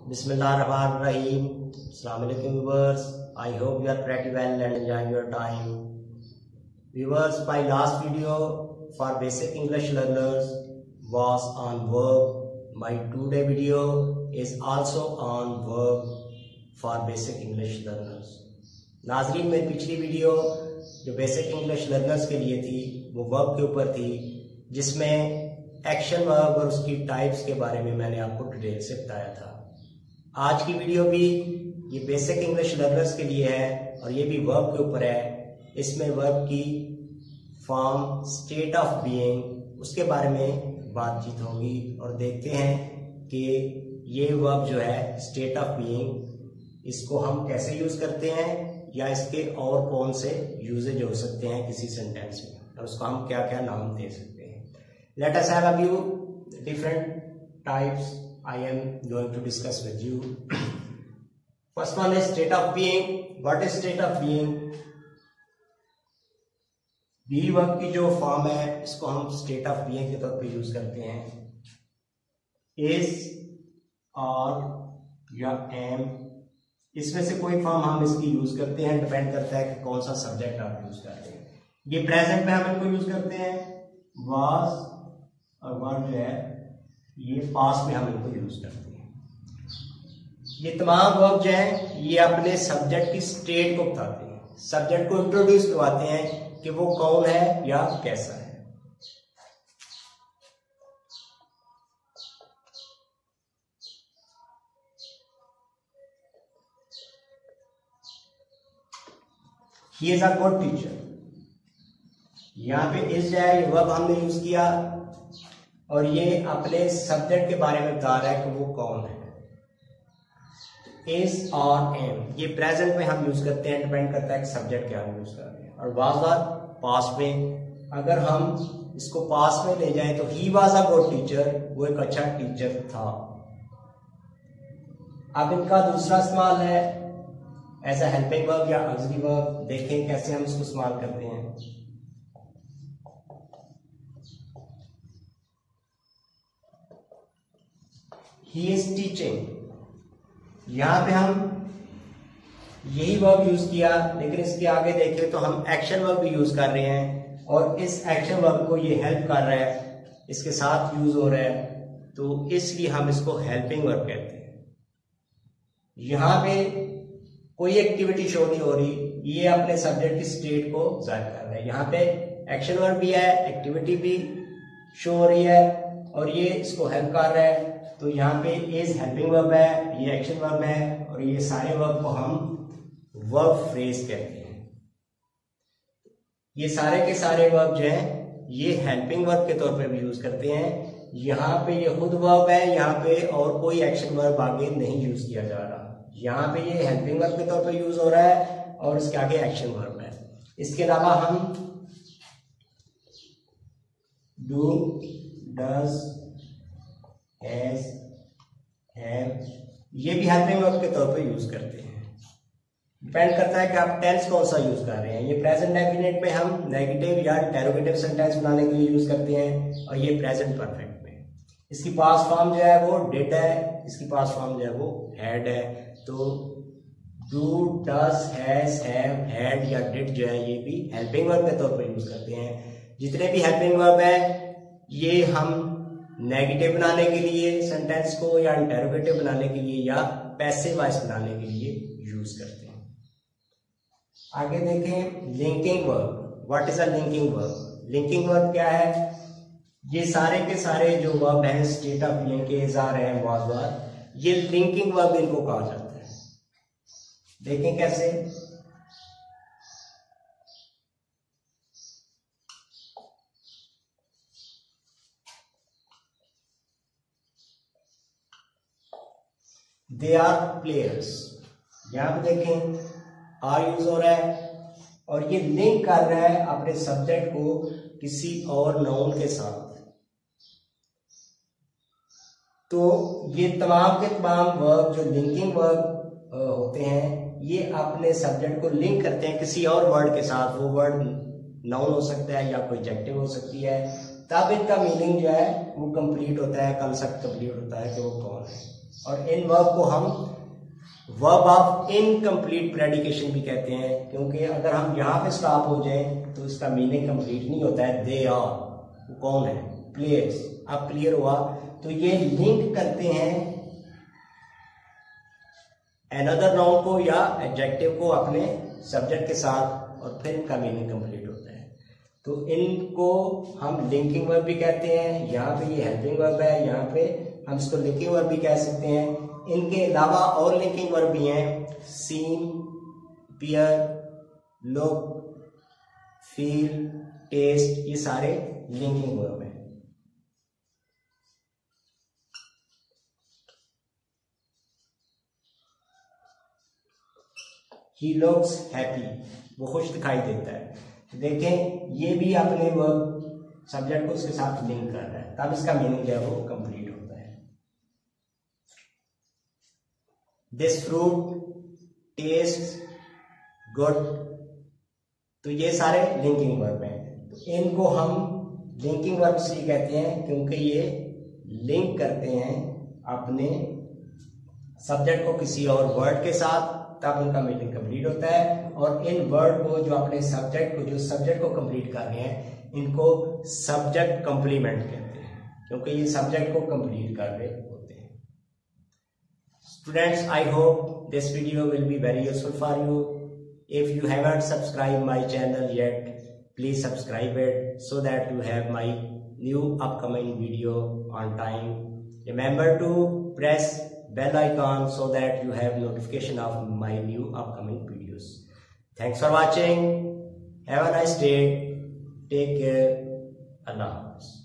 Bismillahirrahmanirrahim. Assalamu alaikum viewers. I hope you are pretty well and enjoying your time. Viewers, my last video for basic English learners was on verb. My today video is also on verb for basic English learners. नाजरीन, मेरी पिछली video जो basic English learners के लिए थी वो verb के ऊपर थी, जिसमें एक्शन वर्ब और उसकी टाइप्स के बारे में मैंने आपको डिटेल से बताया था। आज की वीडियो भी ये बेसिक इंग्लिश लर्नर्स के लिए है और ये भी वर्ब के ऊपर है। इसमें वर्ब की फॉर्म, स्टेट ऑफ बीइंग, उसके बारे में बातचीत होगी और देखते हैं कि ये वर्ब जो है स्टेट ऑफ बीइंग, इसको हम कैसे यूज करते हैं या इसके और कौन से यूजेज हो सकते हैं किसी सेंटेंस में और उसको हम क्या क्या नाम दे सकते हैं। Let us have a view different types I am going to discuss with you. First one is state of being. What is state of being? be verb की जो फॉर्म है इसको हम state of being के तौर पे use करते हैं। is और या am, इसमें से कोई फॉर्म हम इसकी यूज करते हैं, डिपेंड करता है कि कौन सा सब्जेक्ट आप यूज कर रहे हैं। ये प्रेजेंट में हम इनको यूज करते हैं, was और वर्ब जो है ये पास्ट में हम इनको यूज करते हैं। ये तमाम वर्ब जो हैं ये अपने सब्जेक्ट की स्टेट को बताते हैं, सब्जेक्ट को इंट्रोड्यूस करवाते हैं कि वो कौन है या कैसा है। He is a good teacher, यहां पे इज जो है ये वर्ब हमने यूज किया और ये अपने सब्जेक्ट के बारे में बता रहा है कि वो कौन है। इज और एम ये प्रेजेंट में हम यूज करते हैं, डिपेंड करता है कि सब्जेक्ट क्या हम यूज कर रहे हैं। और वाज पास्ट में, अगर हम इसको पास्ट में ले जाएं तो he was a good teacher, वो एक अच्छा टीचर था। अब इनका दूसरा इस्तेमाल है एज अ हेल्पिंग वर्ब या ऑक्सिलरी वर्ब। देखें कैसे हम इसको इस्तेमाल करते हैं। He is teaching, यहां पे हम यही वर्ब यूज किया, लेकिन इसके आगे देखें तो हम एक्शन वर्ब भी यूज कर रहे हैं और इस एक्शन वर्ब को ये हेल्प कर रहा है, इसके साथ यूज हो रहा है, तो इसलिए हम इसको हेल्पिंग वर्ब कहते हैं। यहां पे कोई एक्टिविटी शो नहीं हो रही, ये अपने सब्जेक्ट की स्टेट को जाहिर कर रहा है। यहाँ पे एक्शन वर्ब भी है, एक्टिविटी भी शो हो रही है और ये इसको हेल्प कर रहा है। तो यहाँ पे इज हेल्पिंग वर्ब है, ये एक्शन वर्ब है और ये सारे वर्ब को हम वर्ब फ्रेज कहते हैं। ये सारे के सारे वर्ब जो हैं ये हेल्पिंग वर्ब के तौर पे भी यूज करते हैं। यहाँ पे ये खुद वर्ब है, यहाँ पे और कोई एक्शन वर्ब आगे नहीं यूज किया जा रहा। यहाँ पे ये हेल्पिंग वर्ब के तौर पे यूज हो रहा है और इसके आगे एक्शन वर्ब है। इसके अलावा हम डू, डज, हैज, हैव ये भी हेल्पिंग वर्ब के तौर पे यूज करते हैं। डिपेंड करता है कि आप टेंस कौन सा यूज कर रहे हैं। ये प्रेजेंट डेफिनेट में हम नेगेटिव या इंटरोगेटिव सेंटेंस बनाने के लिए यूज करते हैं और ये प्रेजेंट परफेक्ट में। इसकी पास्ट फॉर्म जो है वो डिड है, इसकी पास्ट फॉर्म जो है वो हैड है। तो do, does, has, have, had या डिड जो है ये भी हेल्पिंग वर्ब के तौर पे यूज करते हैं। जितने भी हेल्पिंग वर्ब है ये हम नेगेटिव बनाने के लिए सेंटेंस को या इंटरोगेटिव बनाने के लिए या पैसिव वॉइस बनाने के लिए यूज करते हैं। आगे देखें linking verb. What is a linking verb? Linking verb क्या है? ये सारे के सारे जो वर्ब हैं स्टेट ऑफ बीइंग के, is, are, am, was, were, ये लिंकिंग वर्ब इनको कहा जाता है। देखें कैसे। दे आर प्लेयर्स, यहां पे देखें आर यूज हो रहा है और ये लिंक कर रहा है अपने सब्जेक्ट को किसी और नाउन के साथ। तो ये तमाम के तमाम वर्ब जो लिंकिंग वर्ब होते हैं ये अपने सब्जेक्ट को लिंक करते हैं किसी और वर्ड के साथ। वो वर्ड नाउन हो सकता है या कोई एडजेक्टिव हो सकती है, तब इनका मीनिंग जो है वो कंप्लीट होता है, कंसेप्ट कंप्लीट होता है कि वो कौन है। और इन वर्ब को हम वर्ब ऑफ इनकम्प्लीट प्रेडिकेशन भी कहते हैं, क्योंकि अगर हम यहाँ पे स्टॉप हो जाए तो इसका मीनिंग कंप्लीट नहीं होता है। दे आर, वो कौन है? प्लेयर्स। अब क्लियर हुआ? तो ये लिंक करते हैं अनदर नाउन को या एडजेक्टिव को अपने सब्जेक्ट के साथ, और फिर इनका मीनिंग कंप्लीट होता है। तो इनको हम लिंकिंग वर्ब भी कहते हैं। यहाँ पे ये हेल्पिंग वर्ब है, यहाँ पे हम इसको लिंकिंग वर्ब भी कह सकते हैं। इनके अलावा और लिंकिंग वर्ब भी हैं, seem, appear, look, feel, taste, ये सारे लिंकिंग वर्ब हैं। He looks happy, वो खुश दिखाई देता है। देखें ये भी अपने वर्ब सब्जेक्ट को उसके साथ लिंक कर रहा है, तब इसका मीनिंग जो है वो कंप्लीट होता है। दिस फ्रूट टेस्ट गुड, तो ये सारे लिंकिंग वर्ब हैं। तो इनको हम लिंकिंग वर्ब इसलिए कहते हैं क्योंकि ये लिंक करते हैं अपने सब्जेक्ट को किसी और वर्ड के साथ, तब उनका मीनिंग कंप्लीट होता है। और इन वर्ड को जो अपने सब्जेक्ट को कंप्लीट कर रहे हैं, इनको सब्जेक्ट कंप्लीमेंट कहते हैं, क्योंकि ये सब्जेक्ट को कंप्लीट कर रहे होते हैं। Students, I hope this video will be very useful for you. If you haven't subscribe my channel yet, please subscribe it so that you have my new upcoming video on time. Remember to press bell icon so that you have notification of my new upcoming videos. Thanks for watching. Have a nice day. Take care. Allah Hafiz.